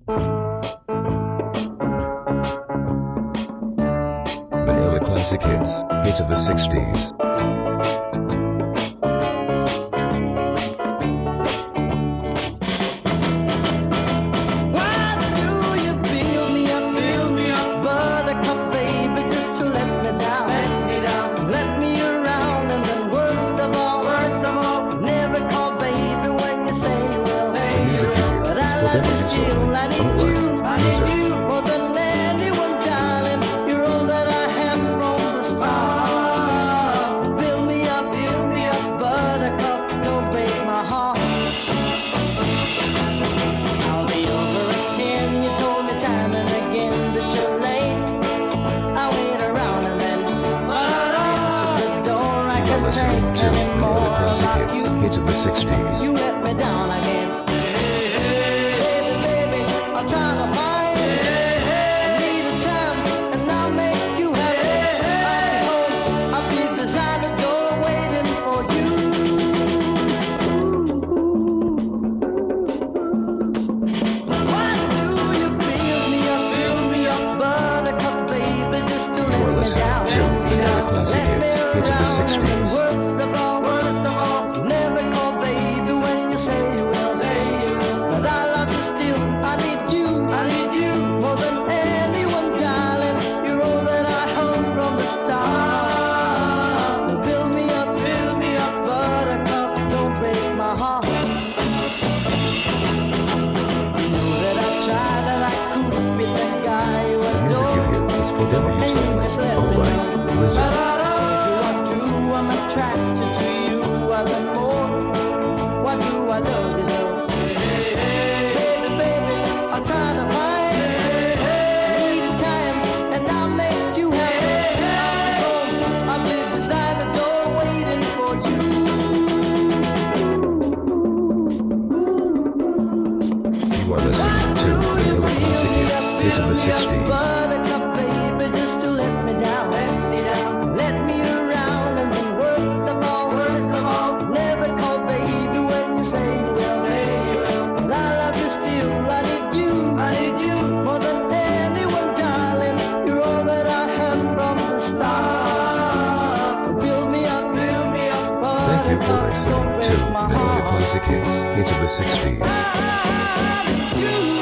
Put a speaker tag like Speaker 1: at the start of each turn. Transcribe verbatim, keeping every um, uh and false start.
Speaker 1: Vanilla classic hits, hits of the sixties.
Speaker 2: Why do you build me up, build me up, buttercup, baby, just to let me down, let me down, let me around, and then worst of all, worst of all, never call baby when you say you will, say you will, but I love you still, I need you, I need you more than anyone, darling. You're all that I have from the stars. Build me up, build me up, buttercup, don't break my heart. I'll be over at ten, you told me time and again, but you're late. I wait around and then, but I to the door, I
Speaker 1: You are
Speaker 2: can
Speaker 1: listening
Speaker 2: take
Speaker 1: to
Speaker 2: any more
Speaker 1: Vanilla
Speaker 2: about
Speaker 1: classic
Speaker 2: you.
Speaker 1: hits, hits of the sixties.
Speaker 2: You let me down again. Baby, baby, I'll try to find I need a time, and I'll make you happy. I'll be home, I'll be beside the door waiting for you. Why do you build me up, build me up, buttercup, baby, just to
Speaker 1: You
Speaker 2: let
Speaker 1: are
Speaker 2: me
Speaker 1: listening
Speaker 2: down,
Speaker 1: to
Speaker 2: let me
Speaker 1: Vanilla
Speaker 2: down,
Speaker 1: classic
Speaker 2: let me
Speaker 1: hits, hits of the
Speaker 2: around, and then
Speaker 1: sixties.
Speaker 2: worst of all, worst of all, never call baby when you say you will, say you will, but I love you still, I need you, I need you more than anyone, darling. You're all that I hope from the stars. So build me up, build me up, buttercup, don't break my heart. You know that I tried and I couldn't be the guy you
Speaker 1: The music you
Speaker 2: adore,
Speaker 1: hear is for W
Speaker 2: and you
Speaker 1: seven,
Speaker 2: just let
Speaker 1: all
Speaker 2: me
Speaker 1: rights
Speaker 2: know.
Speaker 1: reserved.
Speaker 2: What do I do? I'm attracted to you all the more. Why do I love you so? Baby, baby, I'll try to find I need time, and I'll make you happy. I'll be home, I'll be beside the door waiting for you.
Speaker 1: You are listening to Vanilla classic hits, hits of the sixties.
Speaker 2: Buttercup, baby, just to let me down, let me down, let me around, and then worst of all, worst of all, never call baby when you say you will, say you will. But I love you still, I need you, I need you more than anyone, darling. You're all that I have from the stars. So build me up, build me up,
Speaker 1: Thank you for
Speaker 2: buttercup,
Speaker 1: listening
Speaker 2: don't
Speaker 1: to
Speaker 2: break my
Speaker 1: Vanilla
Speaker 2: heart.
Speaker 1: classic hits, hits of the sixties.
Speaker 2: I need you.